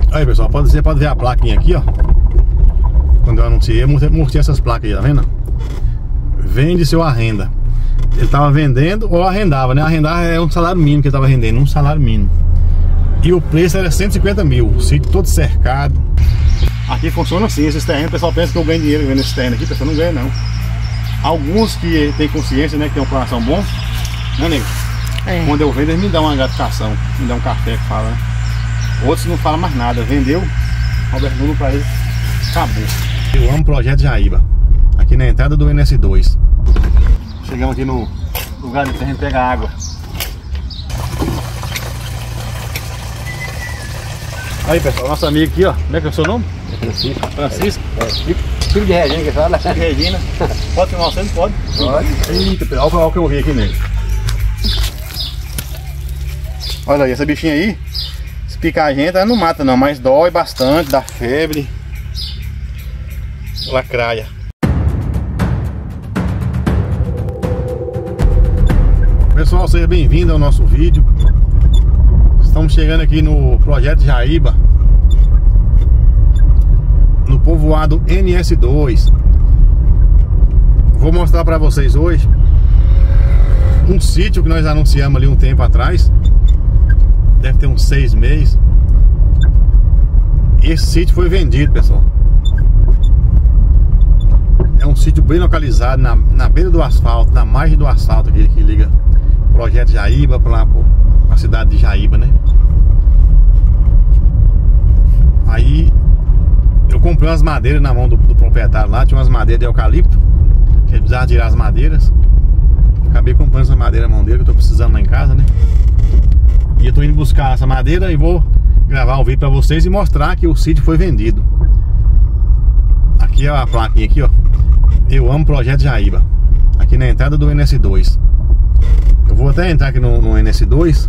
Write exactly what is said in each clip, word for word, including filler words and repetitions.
Aí, pessoal, pode, você pode ver a plaquinha aqui, ó. Quando eu anunciei, eu mostrei essas placas aí, tá vendo? Vende seu arrenda. Ele tava vendendo ou arrendava, né? Arrendar é um salário mínimo que ele tava vendendo, um salário mínimo. E o preço era cento e cinquenta mil, o sítio todo cercado. Aqui funciona assim, esses terrenos, o pessoal pensa que eu ganho dinheiro vendo esse terreno aqui, o pessoal não ganha não. Alguns que tem consciência, né, que tem um coração bom, né, nego? É. Quando eu vendo, eles me dão uma gratificação, me dão um café que fala, né? Outros não falam mais nada, vendeu, Robert Nuno pra eles, acabou. Eu amo o projeto Jaíba, aqui na entrada do N S dois. Chegamos aqui no lugar de terreno pegar água. Aí, pessoal, nosso amigo aqui, ó. Como é que é o seu nome? Francisco. Francisco? É, é. Filho de Regina que fala. Filho de Regina. Pode filmar você? Não pode? Pode. Eita, olha o que eu vi aqui nele. Olha aí, essa bichinha aí, se picar a gente, ela não mata não, mas dói bastante, dá febre. Lacraia. Pessoal, seja bem-vindo ao nosso vídeo. Estamos chegando aqui no projeto Jaíba, no povoado N S dois. Vou mostrar para vocês hoje um sítio que nós anunciamos ali um tempo atrás. Deve ter uns seis meses. Esse sítio foi vendido, pessoal. É um sítio bem localizado na, na beira do asfalto, na margem do asfalto aqui, que liga o projeto Jaíba para a cidade de Jaíba, né? Aí eu comprei umas madeiras na mão do, do proprietário lá. Tinha umas madeiras de eucalipto que ele precisava tirar as madeiras. Acabei comprando essa madeira na mão dele, que eu tô precisando lá em casa, né? E eu tô indo buscar essa madeira e vou gravar um vídeo pra vocês e mostrar que o sítio foi vendido. Aqui é a plaquinha aqui, ó. Eu amo o projeto Jaíba, aqui na entrada do N S dois. Eu vou até entrar aqui no, no N S dois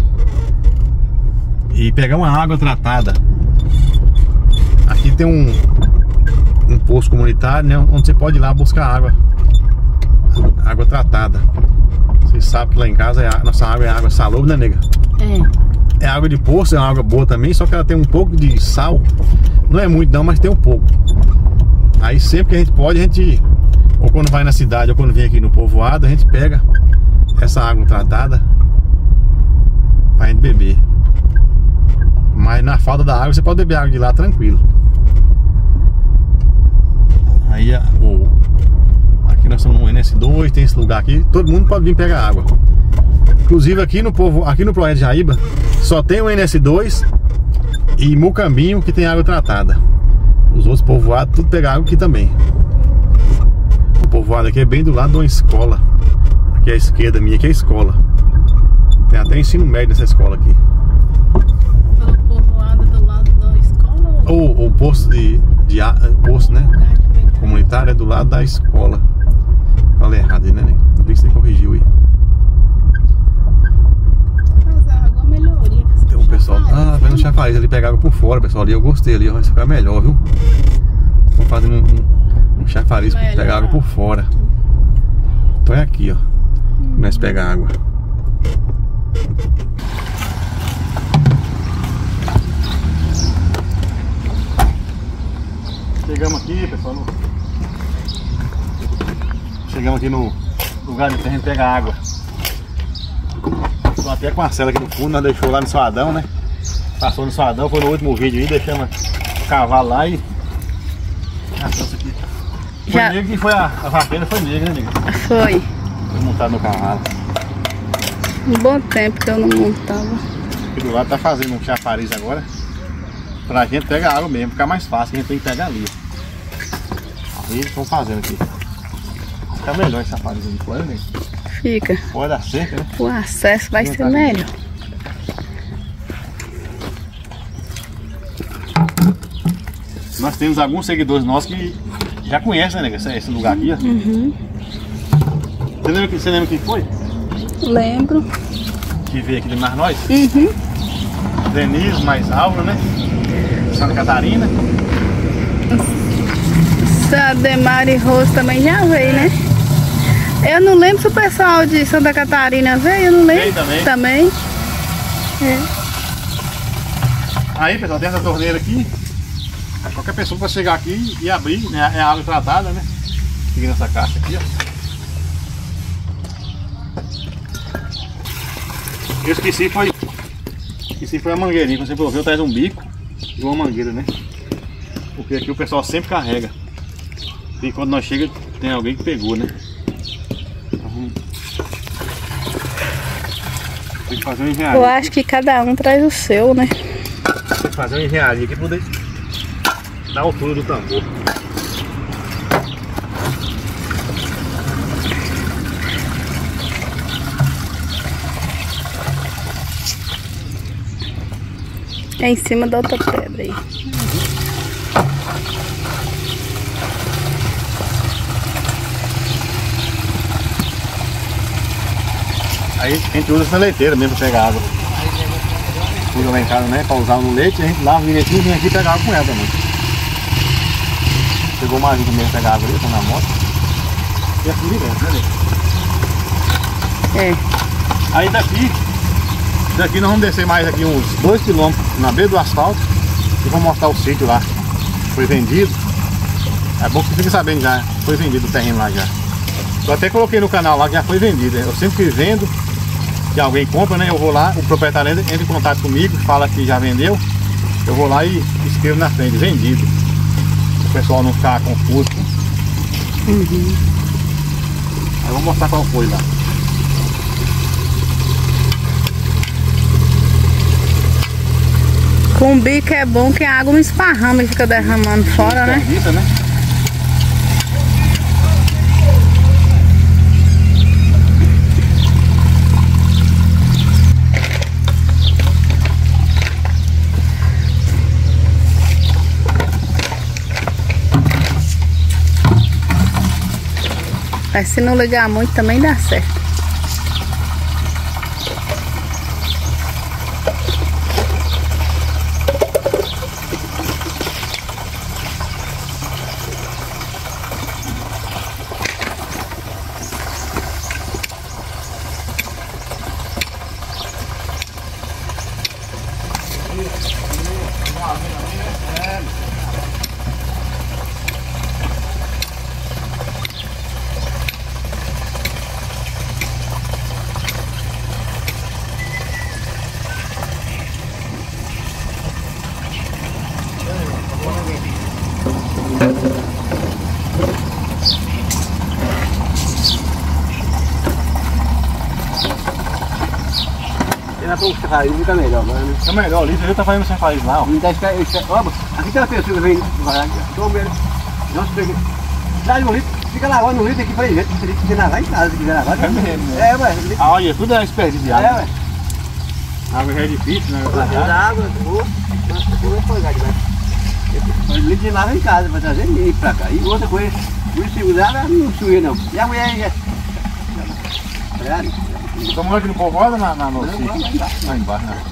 e pegar uma água tratada. Aqui tem um, um poço comunitário, né, onde você pode ir lá buscar água, água tratada. Vocês sabem que lá em casa é a nossa água é água salobre, né, nega? É. É água de poço, é uma água boa também, só que ela tem um pouco de sal. Não é muito não, mas tem um pouco. Aí sempre que a gente pode, a gente, ou quando vai na cidade, ou quando vem aqui no povoado, a gente pega essa água tratada pra gente beber. Mas na falta da água, você pode beber água de lá tranquilo. Aí o, aqui nós estamos no N S dois, tem esse lugar aqui, todo mundo pode vir pegar água. Inclusive aqui no povo, aqui no projeto Jaíba, só tem o N S dois e Mucambinho que tem água tratada. Os outros povoados tudo pega água aqui também. O povoado aqui é bem do lado de uma escola. Aqui à esquerda minha, aqui é a escola. Tem até ensino médio nessa escola aqui. O povoado do lado da escola? Ou o posto de, de posto, né? Comunitário é do lado da escola. Falei errado aí, né? Por que você corrigiu aí? Mas a água melhoria. Tem um pessoal. Ah, vai no chafariz ali pegar água por fora, pessoal. Ali eu gostei ali, ó. Vai ficar melhor, viu? Vamos fazer um, um, um chafariz para pegar água por fora. Então é aqui, ó. Hum. Nós pegar água. Chegamos aqui, pessoal. No... Chegamos aqui no lugar de terreno pegar água. Estou até com a cela aqui no fundo, nós deixou lá no Suadão, né? Passou no Suadão, foi no último vídeo aí, deixamos o cavalo lá e... Ah, isso aqui. Foi Já... negro que foi a, a vaqueira, foi negra, né, nega? Foi. Foi montado no cavalo. Um bom tempo que eu não montava. Aqui do lado tá fazendo um chafariz agora. Pra gente pegar água mesmo, ficar mais fácil, a gente tem que pegar ali. Aí eles estão fazendo aqui. Fica melhor esse chafariz ali fora, né? Fica. Fora da cerca, né? O acesso vai ser melhor. Nós temos alguns seguidores nossos que já conhecem, né, nega, esse lugar aqui, ó. Uhum. Você lembra, você lembra quem foi? Lembro. Que veio aqui de mais nós? Uhum. Denise, mais Aura, né? Santa Catarina. Ademar e Rose também já veio, né? Eu não lembro se o pessoal de Santa Catarina veio, eu não lembro. Veio também. Também. É. Aí, pessoal, tem essa torneira aqui. Qualquer pessoa pode chegar aqui e abrir, né? É água tratada, né? Fica nessa caixa aqui, ó. Eu esqueci, foi... Esqueci, foi a mangueirinha. Quando você for ver, eu traz um bico e uma mangueira, né? Porque aqui o pessoal sempre carrega. E quando nós chega, tem alguém que pegou, né? Então, tem que fazer uma engenharia. Eu acho que cada um traz o seu, né? Tem que fazer uma engenharia aqui pra poder dar a altura do tambor. É em cima da outra pedra aí. Aí a gente usa essa leiteira mesmo pra pegar água. Usa lá em casa, né? Pra usar no leite, a gente lava o direitinho e vem aqui pegar água com ela também. Pegou mais um também pra pegar água ali, tá na moto. E é tudo direto, né, É. Aí daqui, daqui nós vamos descer mais aqui uns dois quilômetros na beira do asfalto e vamos mostrar o sítio lá. Foi vendido. É bom que você fique sabendo já, foi vendido o terreno lá já. Eu até coloquei no canal lá que já foi vendido. Eu sempre que vendo, que alguém compra, né? Eu vou lá, o proprietário entra em contato comigo, fala que já vendeu. Eu vou lá e escrevo na frente, vendido. O pessoal não ficar confuso. Uhum. Aí eu vou mostrar qual foi lá. Com bico é bom que a água não esparrama e fica derramando fora, né? Desperdiça, né? Mas se não ligar muito também dá certo. Era para o chafariz, fica melhor agora, né? É melhor ali, você já tá fazendo o chafariz lá, ó. Não tá esperando. Aqui tem uma pessoa que vem devagar. Tô vendo. Nossa, peguei. Dá no rio, fica lavando no rio, tem que ir pra gente. Tem que lavar em casa, se quiser lavar. É mesmo, né? É, ué. Ah, olha, tudo é desperdício de É, água. ué. A água já é difícil, né? Da água, vou. Nossa, eu vou folgar demais. Eu litro de lava em casa pra trazer e pra cá. E outra coisa, o segurar não suia não. E a mulher já. Estamos aqui no povoado na, na nossa. Não, lá embaixo. Lá embaixo, né?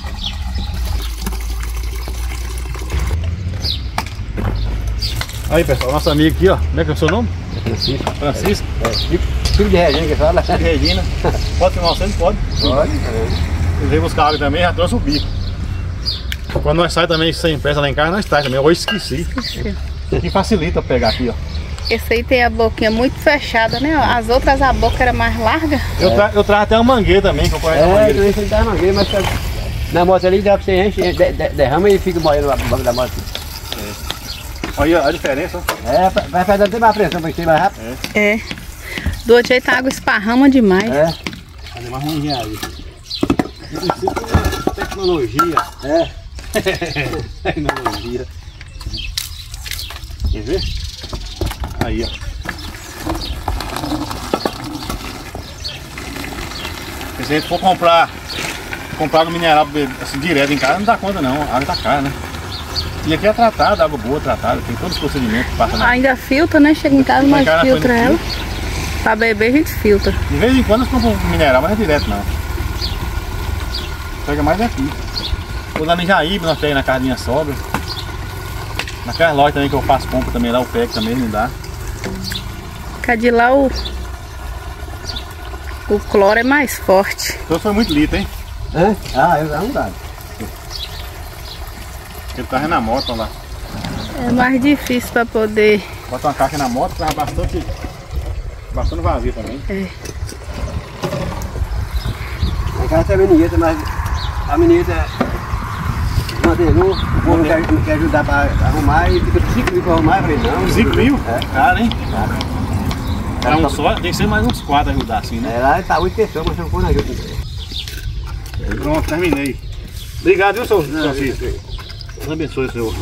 Aí, pessoal, nosso amigo aqui, ó. Como é que é o seu nome? Francisco. Francisco. É, filho de Regina que fala. De Regina. Pode filmar você? Pode. Pode. Ele veio buscar água também, já trouxe o bico. Quando nós saímos também sem peça lá em casa, nós traz também. Hoje esqueci. Que facilita pegar aqui, ó. Esse aí tem a boquinha muito fechada, né? As outras a boca era mais larga. Eu, tra eu trago até uma mangueira também, que eu conheço a É, mangueira. eu ia dar mangueira, mas na moto ali dá pra você enche, de, de, derrama e fica molhando no banco da moto. Olha a diferença, ó. É, vai fazer até mais pressão pra encher mais rápido. É. É. Do outro jeito a água esparrama demais. É. Fazer mais uma engenharia. Tecnologia. É. Tecnologia. Quer ver? Aí, ó. Se a gente for comprar comprar água mineral assim, direto em casa, não dá conta não. A água tá cara, né? E aqui é tratada, água boa, tratada. Tem todos os procedimentos que passam na... Ainda filtra, né? Chega em casa, Chega em nós casa, filtra põe no ela. Pra beber a gente filtra. De vez em quando nós compramos mineral, mas não é direto não. Pega mais aqui. Ou lá no Jaíbe, nós pegamos na casa da minha sogra. Naquelas lojas também que eu faço compra também lá, eu pego também, não dá. Cadê lá o... O cloro é mais forte. Então foi muito litro, hein? É? Ah, eu não dá. Ele tá na moto lá. É mais difícil pra poder. Bota uma caixa na moto, tava bastante. Bastante vazio também. É. Em casa tem a menina, mas a menina manterou, o povo quer, quer ajudar pra arrumar e fica cinco mil pra arrumar, eu falei, não. cinco mil? É. Cara, hein? Cara. Pra um só, tem que ser mais uns quatro ajudar assim, né? É, lá tá oito pessoas, mas não foi na ajuda. Pronto, terminei. Obrigado, viu, seu Francisco? Deus abençoe o senhor.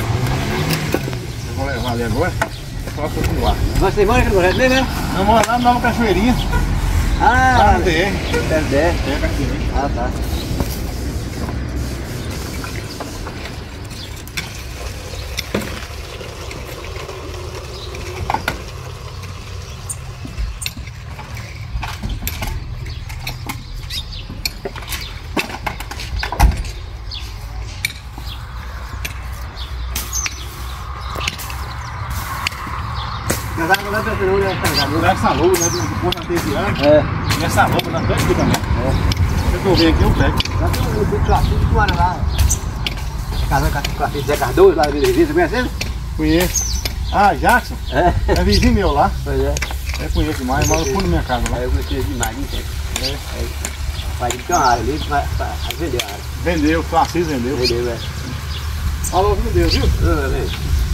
Vou levar ali agora. Só continuar. Uma semana que não vai né? Eu moro lá na Nova Cachoeirinha. Ah, Lá no D R. D R. Tem a Cachoeirinha. Ah, tá. Mas agora não é pra não, né? Não é essa logo, né? Do posto artesiano. É. E essa logo na frente aqui também. É. Se eu ver aqui, eu pego. Lá tem um grupo de que mora lá. Casando com a classe Zé Cardoso, lá de Revista, conhece ele? Conheço. Ah, Jackson? É. É vizinho meu lá. Pois é. Eu conheço demais, mora por na minha casa lá. Aí eu gostei demais, não tem. É. Aí, pai dele tem uma área ali pra, pra vender a área. Vendeu, o Francisco vendeu. Vendeu, é. Falou com Deus, viu? Ah, vem.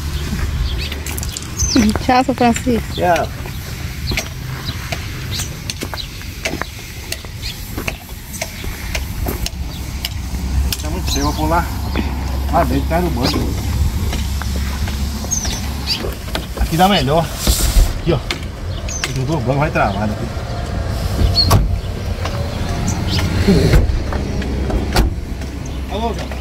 Tchau, seu Francisco. Tchau. Tá muito cheio, vou pular. Ah, bem, tá no banco. Aqui dá melhor. Aqui, ó. Aqui o banco vai travado aqui. Alô, Zé.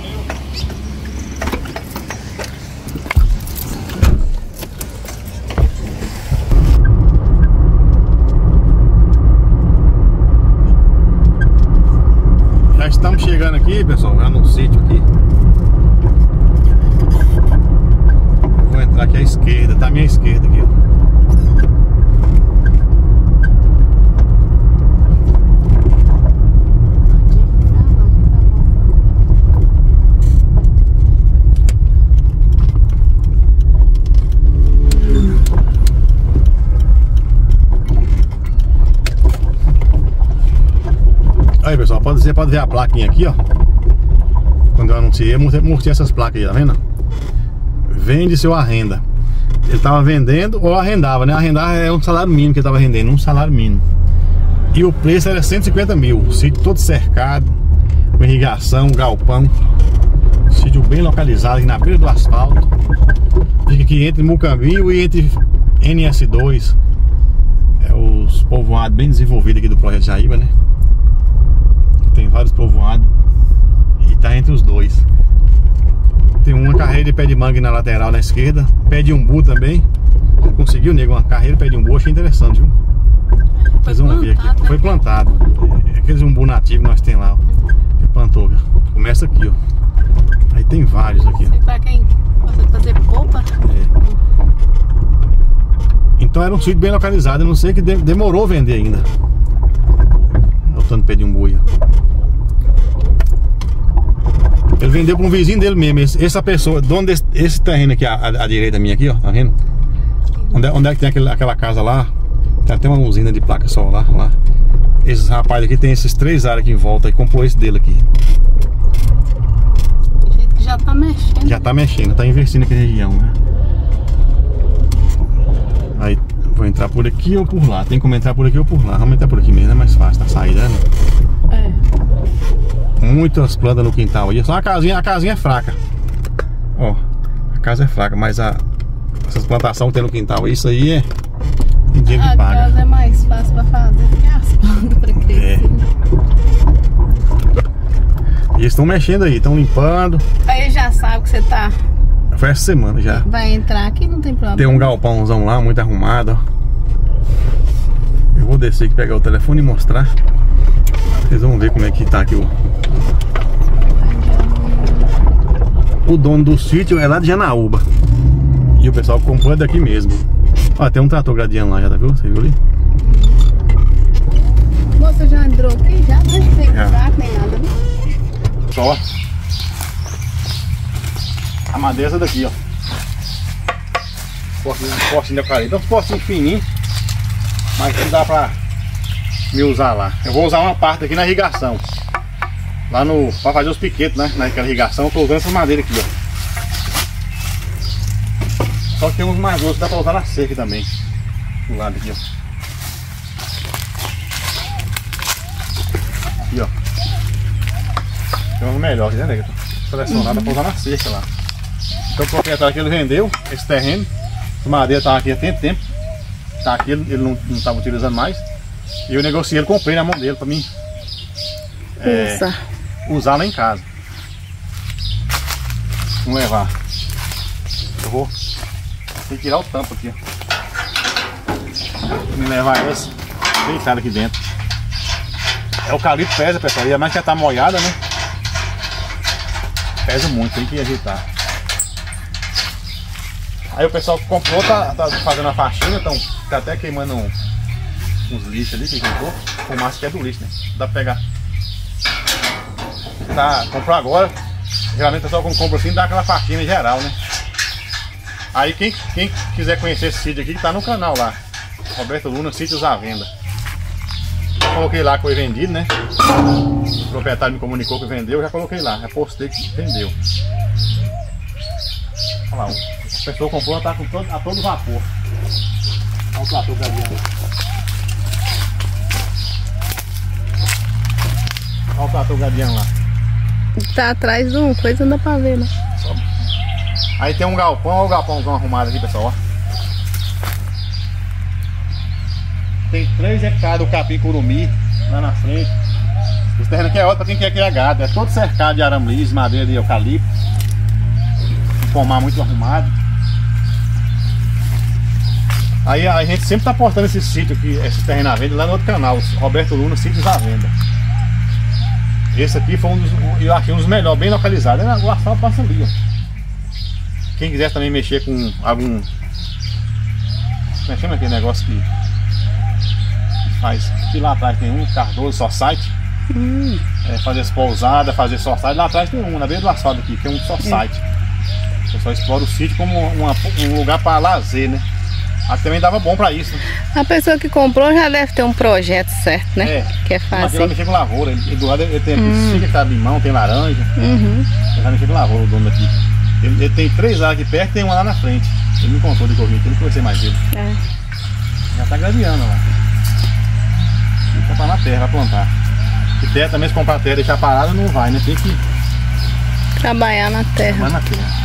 Já estamos chegando aqui, pessoal, já no sítio aqui. Vou entrar aqui à esquerda, tá à minha esquerda aqui, ó. Aí, pessoal, pode, você pode ver a plaquinha aqui, ó. Quando eu anunciei, eu mostrei essas placas aí, tá vendo? Vende seu arrenda. Ele tava vendendo ou arrendava, né? Arrendar é um salário mínimo que ele tava vendendo, um salário mínimo. E o preço era cento e cinquenta mil. O sítio todo cercado, com irrigação, galpão. Sítio bem localizado aqui na beira do asfalto. Fica aqui entre Mucambinho e entre N S dois. É os povoados bem desenvolvidos aqui do Projeto Jaíba, né? Tem vários povoados e tá entre os dois. Tem uma carreira de pé de mangue na lateral na esquerda, pé de umbu também. Conseguiu, nego, uma carreira de pé de umbu, achei interessante, viu? Vocês vão ver aqui, foi plantado. É aqueles umbu nativos que nós tem lá, ó, que plantou. Começa aqui, ó. Aí tem vários aqui, ó. Pra quem gosta de fazer polpa. É. Então era um sítio bem localizado, eu não sei que de demorou a vender ainda. Olha o tanto de pé de umbu aí, ó. Ele vendeu para um vizinho dele mesmo. Esse, essa pessoa, dono desse esse terreno aqui, à, à direita minha aqui, ó, tá vendo? Onde é, onde é que tem aquele, aquela casa lá? Tem até uma usina de placa solar lá. Esses rapazes aqui tem esses três áreas aqui em volta e comprou esse dele aqui. Do jeito que já tá mexendo. Já tá mexendo, tá investindo aqui na região, né? Aí vou entrar por aqui ou por lá. Tem como entrar por aqui ou por lá. Vamos entrar por aqui mesmo, é mais fácil, tá saída, né? É. Muitas plantas no quintal aí. Só a casinha, a casinha é fraca. Ó, a casa é fraca, mas a essas plantações que tem no quintal, isso aí é dinheiro que paga. A casa é mais fácil pra fazer do que as plantas pra crescer. É. E eles estão mexendo aí, estão limpando. Aí já sabe que você tá. Foi essa semana já. Vai entrar aqui, não tem problema. Tem um galpãozão lá, muito arrumado, ó. Eu vou descer aqui, pegar o telefone e mostrar. Vocês vão ver como é que tá aqui o... O dono do sítio é lá de Janaúba. E o pessoal comprou daqui mesmo. Ó, tem um trator gradiano lá, já tá viu? Você viu ali? Moça, já entrou aqui? Já? Não tem Já. buraco nem nada, né? Só. madeira é essa daqui, ó. Postinho, postinho de eucalipto. Então, postinho fininho. Mas não dá pra me usar lá. Eu vou usar uma parte aqui na irrigação. Lá no... pra fazer os piquetes, né? Naquela irrigação eu tô usando essa madeira aqui, ó. Só que tem uns mais grossos que dá pra usar na cerca também. Do lado aqui, ó. Aqui, ó. Tem uns melhores, né, nega? Selecionado uhum. Pra usar na cerca lá. Então o proprietário aqui ele vendeu esse terreno. A madeira tava aqui há tanto tempo. Tá aqui, ele, ele não, não tava utilizando mais. E eu negociei, ele comprei na mão dele pra mim é, usar lá em casa. Vamos levar. Eu vou tem que tirar o tampo aqui, ó. Vou me levar elas deitadas aqui dentro. É o eucalipto pesa, pessoal. E a mais que já tá molhada, né? Pesa muito, tem que ajeitar. Aí o pessoal que comprou tá, tá fazendo a faxina, então tá até queimando um, uns lixos ali que comprou. Fumaça que é do lixo, né? Dá pra pegar. Tá, comprou agora. Geralmente o pessoal quando compra assim dá aquela faxina em geral, né? Aí quem, quem quiser conhecer esse sítio aqui, que tá no canal lá, Roberto Luna, Sítios à Venda. Eu coloquei lá que foi vendido, né? O proprietário me comunicou que vendeu, já coloquei lá, já postei que vendeu. Olha lá, a pessoa comprou, tá com todo, a todo vapor. Olha o trator gavião. Olha o trator gavião lá. Tá atrás de uma coisa, não dá pra ver, né? Só. Aí tem um galpão, olha o galpãozão arrumado aqui, pessoal, ó. Tem três hectares do capim curumi lá na frente. Esse terreno aqui é ótimo pra quem quer criar gado. É todo cercado de arame liso, madeira de eucalipto. Um pomar muito arrumado. Aí a gente sempre tá postando esse sítio aqui, esse terreno à venda lá no outro canal, Roberto Luna, Sítios à Venda. Esse aqui foi um dos, eu achei um dos melhores, bem localizados. O asfalto passa ali, ó. Quem quiser também mexer com algum... Mexendo aquele negócio que faz... Aqui lá atrás tem um, Cardoso, só site. Hum. É, fazer as pousadas, fazer só site. Lá atrás tem um, na beira do asfalto aqui, que é um só site. Hum. O pessoal explora o sítio como uma, um lugar para lazer, né? Aqui também dava bom para isso. A pessoa que comprou já deve ter um projeto certo, né? É. Que é fácil. Mas ele mexer com lavoura. Ele, do lado ele tem aqui hum. cinco hectares de limão, tem laranja. Uhum. Ele vai mexer com lavoura, o dono daqui. Ele, ele tem três áreas aqui perto e tem uma lá na frente. Ele me contou de Covid, ele conheceu mais dele. É. Já tá gradeando lá. Tem que comprar na terra, vai plantar. E terra também, se comprar terra e deixar parada, não vai, né? Tem que trabalhar na terra. Trabalhar na terra.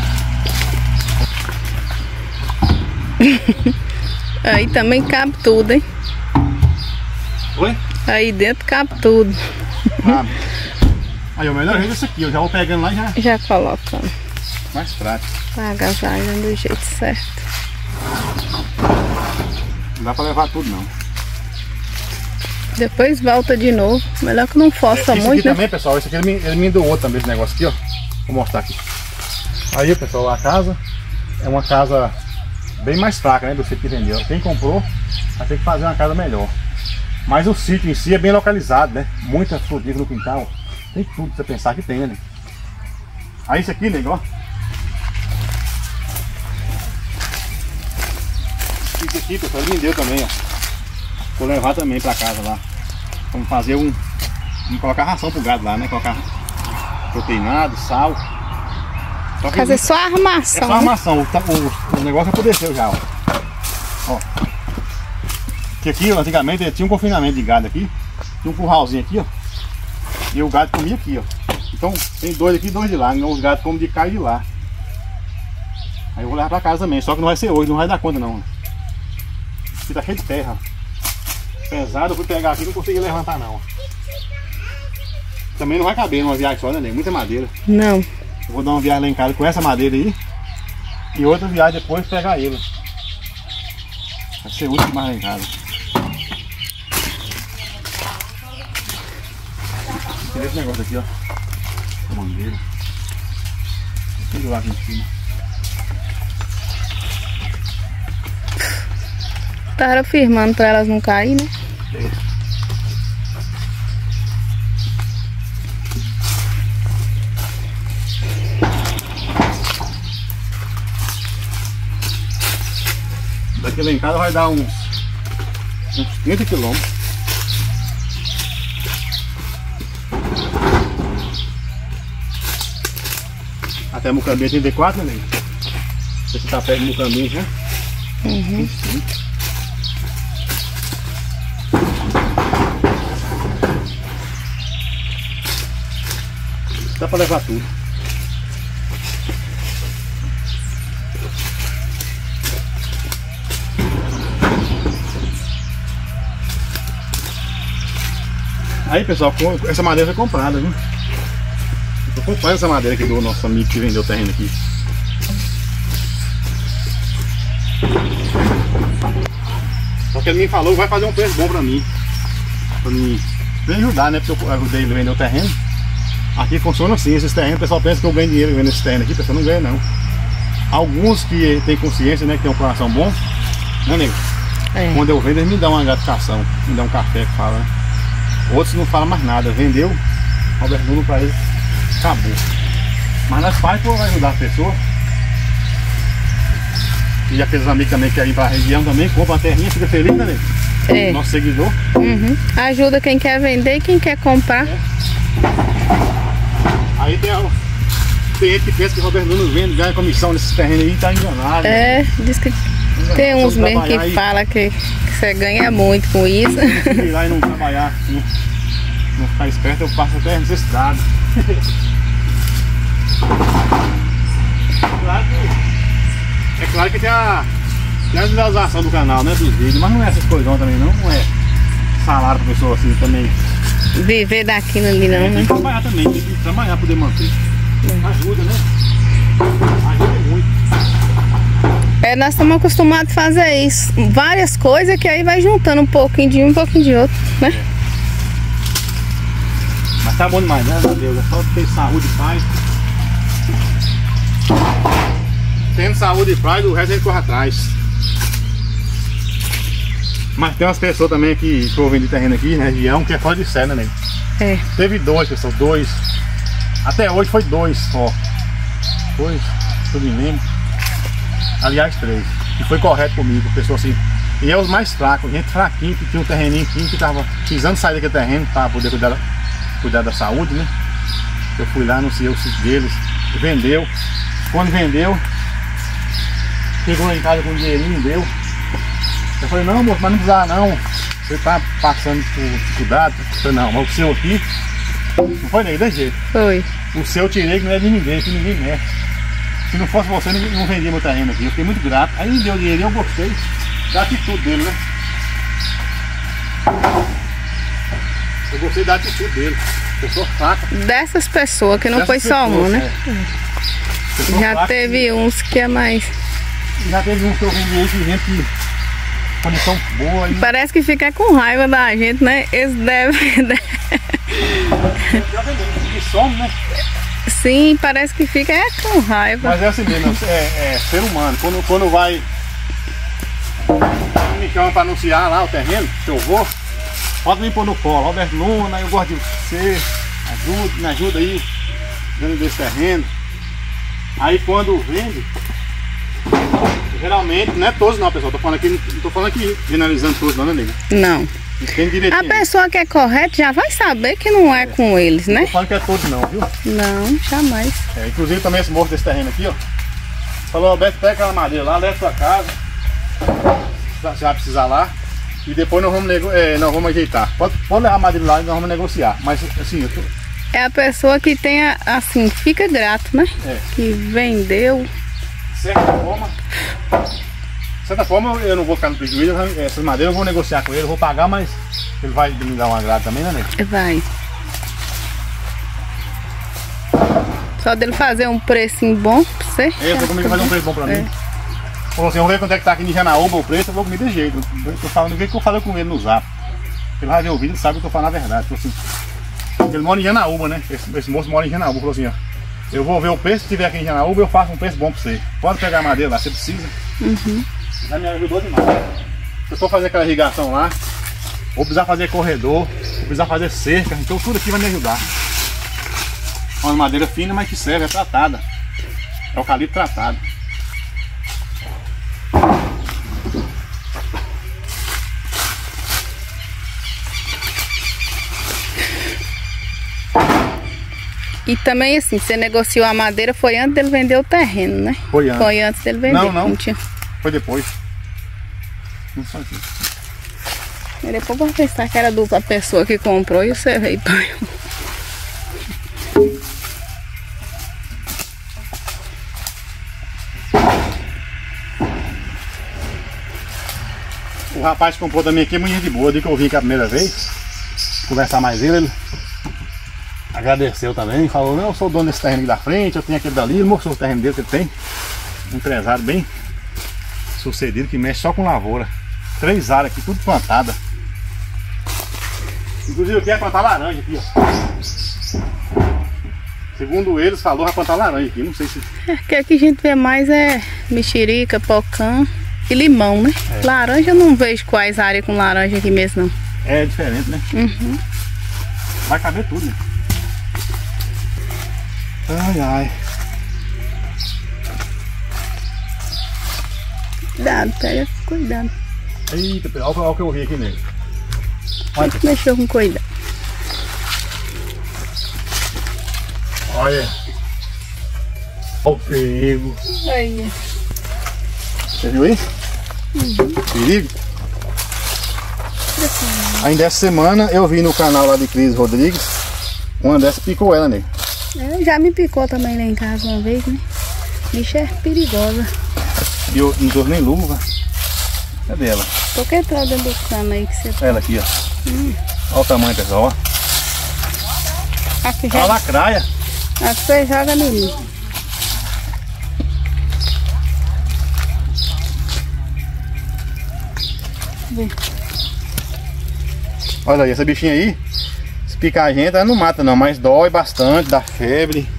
Aí também cabe tudo, hein? Oi? Aí dentro cabe tudo. Ah, aí o melhor jeito é isso aqui, eu já vou pegando lá e já... Já colocando. Mais prático. Tá agasalhando do jeito certo. Não dá pra levar tudo não. Depois volta de novo. Melhor que não força é, muito, aqui né? também, pessoal, esse aqui ele me, ele me doou também, esse negócio aqui, ó. Vou mostrar aqui. Aí, pessoal, a casa é uma casa bem mais fraca, né, do sítio que vendeu. Quem comprou vai ter que fazer uma casa melhor. Mas o sítio em si é bem localizado, né? Muita frutífera no quintal. Tem tudo pra você pensar que tem, né? Aí isso aqui, nego, ó. Isso aqui, pessoal, ele me deu também, ó. Vou levar também pra casa lá. Vamos fazer um... Vamos colocar ração pro gado lá, né? Colocar proteinado, sal. Só fazer ele... só a armação. É só a armação, né? o, o, o negócio apodreceu já, ó. Ó. Que aqui, ó, antigamente tinha um confinamento de gado aqui. Tinha um curralzinho aqui, ó. E o gado comia aqui, ó. Então tem dois aqui e dois de lá. Então os gados comem de cá e de lá. Aí eu vou levar pra casa também. Só que não vai ser hoje, não vai dar conta não. Aqui tá cheio de terra. Pesado, eu fui pegar aqui e não consegui levantar não. Também não vai caber numa viagem só, né, nego? Muita madeira. Não. Eu vou dar uma viagem lá em casa com essa madeira aí. E outra viagem depois pegar ele. Vai ser útil mais lá em casa. Tem esse negócio aqui, ó. A mangueira. Tem do lado aqui em cima. Tava firmando pra elas não caírem, né? É. Daqui lá em casa vai dar uns, uns trinta quilômetros. Até Mucambinha trinta e quatro, né? Você tá perto do Mucambinha já? Uhum. Dá pra levar tudo. Aí pessoal, essa madeira foi comprada, viu? Eu tô comprando essa madeira aqui do nosso amigo que vendeu o terreno aqui. Só que ele me falou que vai fazer um preço bom pra mim. Pra mim me ajudar, né? Porque eu ajudei ele a vender o terreno. Aqui funciona assim, esses terrenos, o pessoal pensa que eu ganho dinheiro vendo esse terreno aqui, o pessoal não ganha não. Alguns que tem consciência, né, que tem um coração bom, né, nego? É. Quando eu vendo, eles me dão uma gratificação, me dão um café que fala, né? Outros não falam mais nada, vendeu, Roberto Nuno pra eles, acabou. Mas nós faz por ajudar a pessoa. E aqueles amigos também que querem ir pra região também, compram uma terrinha, fica feliz, né, nego? É. Nosso seguidor. Uhum. Ajuda quem quer vender e quem quer comprar. É. Aí tem, tem gente que pensa que o Roberto Nuno vende, ganha comissão nesses terrenos aí e tá enganado. É, né? Diz que enganado. Tem uns mesmo que aí, fala que, que você ganha muito com isso. Se virar e não trabalhar, não, não ficar esperto, eu passo até necessidade. Claro que, é claro que tem a, tem a visualização do canal, né, dos vídeos, mas não é essas coisas também não, não é salário pra pessoa assim também. Viver daquilo ali não, é, né? Tem que trabalhar também, tem que trabalhar pra poder manter. É. Ajuda, né? Ajuda muito. É, nós estamos acostumados a fazer isso. Várias coisas que aí vai juntando um pouquinho de um, um pouquinho de outro, né? É. Mas tá bom demais, né, meu Deus? É só ter saúde e paz. Tendo saúde e paz, o resto a gente corre atrás. Mas tem umas pessoas também que estão vendendo terreno aqui na região que é fora de série, né, nego? É. Teve dois, pessoal, dois. Até hoje foi dois só. Dois, eu me lembro. Aliás, três. E foi correto comigo, pessoa assim. E é os mais fracos, gente fraquinho, que tinha um terreninho aqui, que tava precisando sair daquele terreno para poder cuidar da, cuidar da saúde, né? Eu fui lá, anunciei o sítio deles, vendeu. Quando vendeu, chegou lá em casa com um dinheirinho, deu. Eu falei, não moço, mas não precisava não. Você tá passando por dificuldade. Eu falei, não, mas o seu aqui, não foi nem desse jeito. Foi. O seu eu tirei que não é de ninguém, que ninguém mexe. Se não fosse você, não, não vendia meu terreno aqui. Eu fiquei muito grato. Aí me deu o dinheirinho, eu gostei da atitude dele, né? Eu gostei da atitude dele. Pessoa fraca. Dessas pessoas, que não Dessas foi só um, né? É. Já fraca, teve que... uns que é mais. Já teve uns que eu vendi aí, que gente que condição boa. E... Parece que fica com raiva da gente, né? Eles devem. Que some, né? Sim, parece que fica é com raiva. Mas é assim mesmo, é, é ser humano. Quando, quando vai. Quando me chama para anunciar lá o terreno, que eu vou, pode me pôr no colo. Roberto Luna, eu gosto de você, ajuda, me ajuda aí, dentro desse terreno. Aí quando vende, geralmente, não é todos não, pessoal. Tô falando aqui, não tô falando aqui generalizando todos não, né, nega? Não. A pessoa que é correta já vai saber que não é, é. com eles, né? Não tô falando que é todos não, viu? Não, jamais. É, inclusive também esse moço desse terreno aqui, ó. Falou, Roberto, pega aquela madeira lá, leva pra casa. Você vai precisar lá. E depois nós vamos, nego é, nós vamos ajeitar. Pode, pode levar a madeira lá e nós vamos negociar. Mas assim, eu tô... É a pessoa que tem, assim, fica grato, né? É. Que vendeu. De certa forma, de certa forma eu não vou ficar no prejuízo. Essas madeiras eu vou negociar com ele, eu vou pagar, mas ele vai me dar um agrado também, né, nego? Vai. Só dele fazer um precinho bom pra você. É, eu tô comigo fazer um preço bom pra é. mim. Falou assim, vamos ver quanto é que tá aqui em Janaúba o preço, eu vou comer de jeito. Eu tô falando o que eu falei com ele no zap. Ele vai ver o vídeo e sabe que eu tô falando a verdade. Falou assim, ele mora em Janaúba, né? Esse, esse moço mora em Janaúba. Falou assim, ó, eu vou ver o preço, se tiver aqui em Janaúba, eu faço um preço bom pra você. Pode pegar a madeira lá, você precisa. Uhum. Já me ajudou demais. Se eu for fazer aquela irrigação lá, vou precisar fazer corredor, vou precisar fazer cerca, então tudo aqui vai me ajudar. Uma madeira fina, mas que serve, é tratada. É eucalipto tratado. E também assim, você negociou a madeira, foi antes dele vender o terreno, né? Foi antes. Foi antes dele vender. Não, não. não tinha... Foi depois. Não foi aqui. E depois vou pensar que era dupla pessoa que comprou e você veio para O rapaz que comprou também aqui é muito de boa. Desde que eu vim aqui a primeira vez conversar mais ele, ele agradeceu também, falou, não, eu sou o dono desse terreno aqui da frente, eu tenho aquele dali, ele mostrou o terreno dele que ele tem. Um empresário bem sucedido que mexe só com lavoura. Três áreas aqui, tudo plantada. Inclusive eu quero plantar laranja aqui, ó. Segundo eles, falou vai plantar laranja aqui, não sei se... É, que aqui a gente vê mais é mexerica, pocã e limão, né? É. Laranja eu não vejo quais áreas com laranja aqui mesmo, não. É diferente, né? Uhum. Vai caber tudo, né? Ai, ai. Cuidado, pega cuidado. Eita, olha o que eu vi aqui nele. Olha, mexeu com cuidado. Olha. Olha o perigo. Aí. Você viu aí? Uhum. Perigo. Ainda essa semana eu vi no canal lá de Cris Rodrigues, uma dessas picou ela, nego. É, já me picou também lá em casa uma vez, né? Bicha é perigosa. E eu não tô nem luva. Cadê ela? Tô que entrar dentro do cano aí que você tá. Ela aqui, ó. Hum. Olha o tamanho, pessoal, ó. Aqui Olha já... a lacraia. Aqui você joga no lixo. Vê. Olha aí, essa bichinha aí, se picar a gente, ela não mata não, mas dói bastante, dá febre.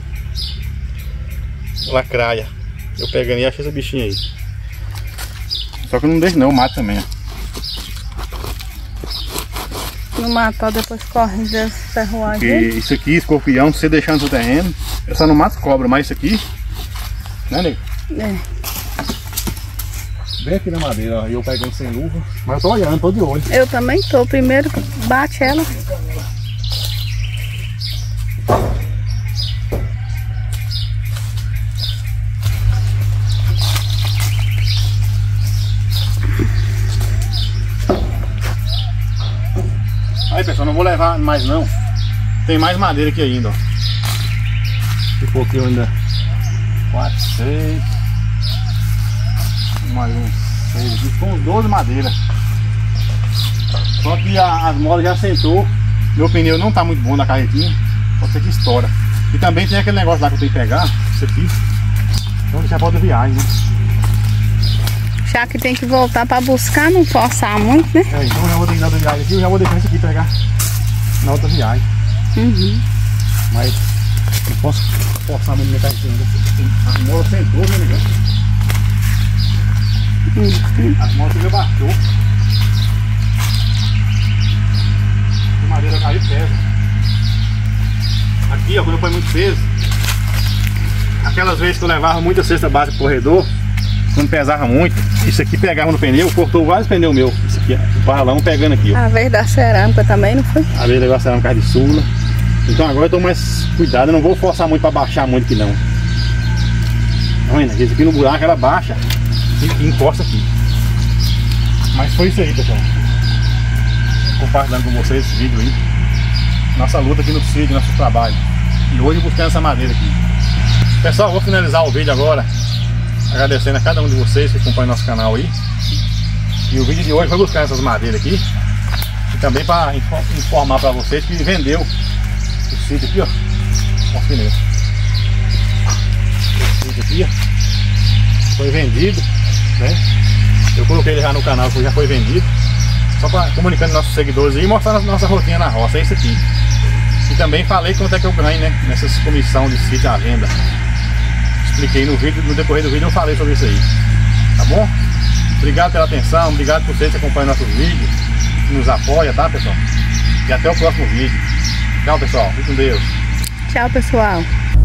Lacraia. Eu pegando e achei essa bichinha aí. Só que eu não deixo não, eu mato também, ó. Não matar, depois corre das ferroagens. Porque isso aqui, escorpião, se você deixar no seu terreno, eu só não mato cobra, mas isso aqui, né, nego? É. Bem aqui na madeira, ó, e eu pegando sem luva. Mas eu tô olhando, tô de olho. Eu também tô. Primeiro bate ela. Aí, pessoal, não vou levar mais não. Tem mais madeira aqui ainda, ó. Ficou aqui ainda quatro, seis. Mais uns seis aqui. Ficou uns doze madeiras. Só que a, as molas já sentou. Meu pneu não tá muito bom na carretinha. Pode ser que estoura. E também tem aquele negócio lá que eu tenho que pegar. Isso aqui. Então deixar pra outra viagem, né? Já que tem que voltar pra buscar, não forçar muito, né? É, então eu já vou ter que dar outra viagem aqui. Eu já vou deixar isso aqui pegar na outra viagem. Uhum. Mas não posso forçar muito minha carretinha. A mola sentou, né, negócio? Uhum. As molas já baixou. A madeira caiu pesa. Aqui, ó, quando eu ponho muito peso, aquelas vezes que eu levava muita cesta básica pro corredor, quando pesava muito, isso aqui pegava no pneu, cortou vários pneus meus. Isso aqui, ó, o balão pegando aqui, ó. A vez da cerâmica também, não foi? A vez da cerâmica de Sula. Então agora eu tô mais cuidado, eu não vou forçar muito pra baixar muito aqui não. Olha, esse aqui no buraco ela baixa e encosta aqui. Mas foi isso aí, pessoal. Compartilhando com vocês esse vídeo aí. Nossa luta aqui no sítio, nosso trabalho. E hoje buscando essa madeira aqui. Pessoal, vou finalizar o vídeo agora agradecendo a cada um de vocês que acompanha nosso canal aí. E o vídeo de hoje foi buscar essas madeiras aqui. E também para informar para vocês que vendeu o sítio aqui, ó. Olha os pneus. Esse sítio aqui, ó, foi vendido, né? Eu coloquei ele já no canal que já foi vendido. Só para comunicando nossos seguidores aí e mostrar a nossa rotina na roça. É isso aqui. E também falei quanto é que eu ganho, né? Nessas comissão de sítio à venda. Expliquei no vídeo, no decorrer do vídeo eu falei sobre isso aí. Tá bom? Obrigado pela atenção, obrigado por vocês que acompanham nossos vídeos, que nos apoia, tá, pessoal? E até o próximo vídeo. Tchau, pessoal. Fique com Deus. Tchau, pessoal.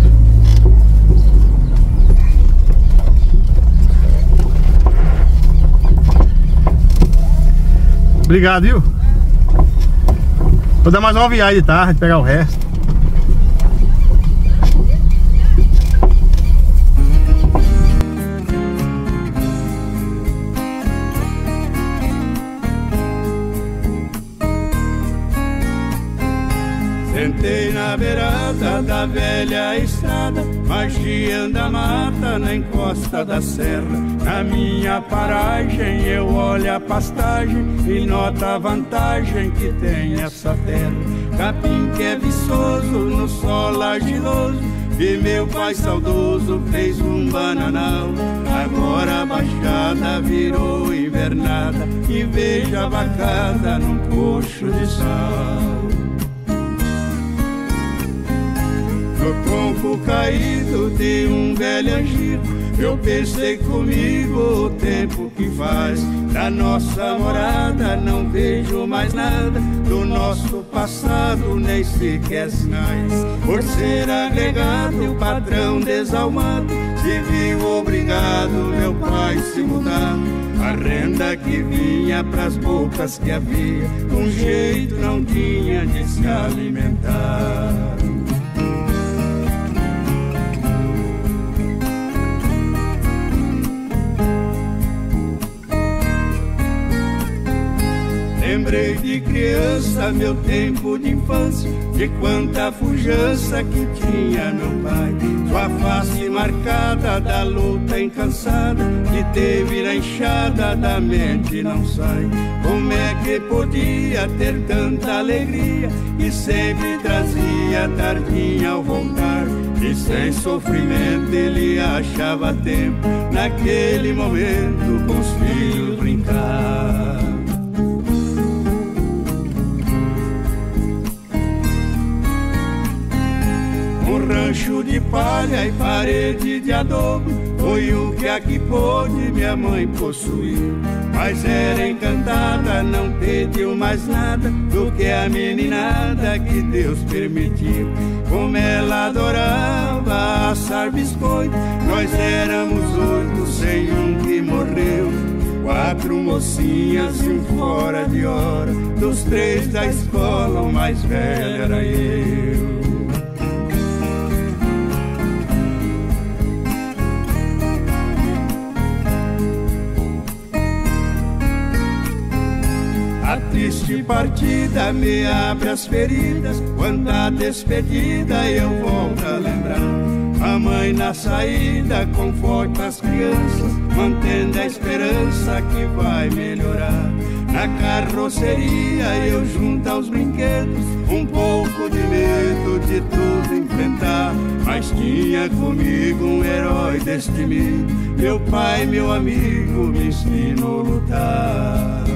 Obrigado, viu? Vou dar mais uma viagem de tarde, pegar o resto. na beirada da velha estrada, margeando a mata na encosta da serra. Na minha paragem eu olho a pastagem e noto a vantagem que tem essa terra. Capim que é viçoso no sol argiloso, vi meu pai saudoso fez um bananal. Agora a baixada virou invernada e vejo a vacada num coxo de sal. No tronco caído de um velho angico, eu pensei comigo o tempo que faz. Da nossa morada não vejo mais nada, do nosso passado nem sequer sinais. Por ser agregado, o patrão desalmado se viu obrigado meu pai se mudar. A renda que vinha pras bocas que havia, um jeito não tinha de se alimentar. Lembrei de criança, meu tempo de infância, de quanta pujança que tinha meu pai. Sua face marcada da luta incansada, que teve na enxada da mente não sai. Como é que podia ter tanta alegria, e sempre trazia tardinha ao voltar. E sem sofrimento ele achava tempo, naquele momento com os filhos brincar. Um rancho de palha e parede de adobe foi o que aqui pôde minha mãe possuir. Mas era encantada, não pediu mais nada do que a meninada que Deus permitiu. Como ela adorava assar biscoito, nós éramos oito sem um que morreu. Quatro mocinhas e um fora de hora, dos três da escola o mais velho era eu. A triste partida me abre as feridas, quanta despedida eu volto a lembrar. A mãe na saída conforta as crianças, mantendo a esperança que vai melhorar. Na carroceria eu junto aos brinquedos, um pouco de medo de tudo enfrentar. Mas tinha comigo um herói destemido, meu pai, meu amigo, me ensinou a lutar.